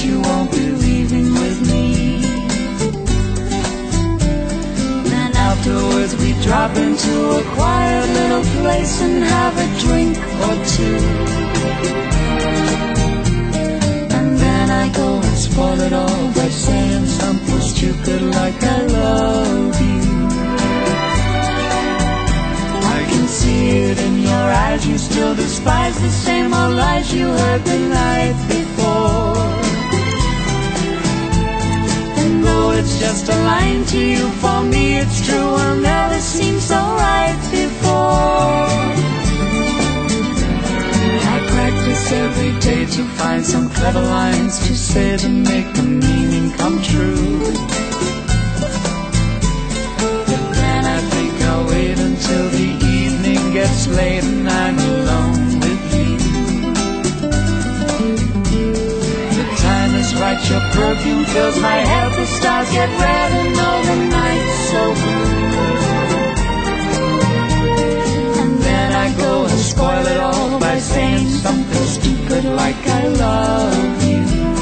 you won't be leaving with me. Then afterwards we drop into a quiet little place and have a drink or two. And then I go and spoil it all by saying something stupid like I love you. I can see it in your eyes, you still despise the same old lies you heard the night before. And though it's just a line to you, for me it's true, I'll never seem so right before. I practice every day to find some clever lines to say to make the meaning come true. But then I think I'll wait until the evening gets late and I'm alone with you. The time is right, your perfume fills my head, the stars get red and all the night's so blue. And then I go and spoil it all by saying something stupid like I love you.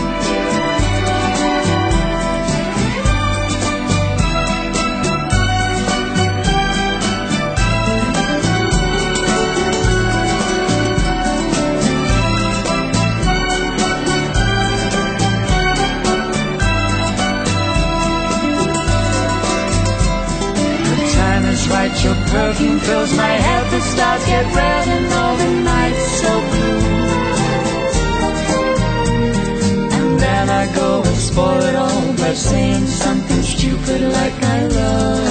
Right, your perfume fills my head, the stars get red and all the night's so blue. And then I go and spoil it all by saying something stupid like I love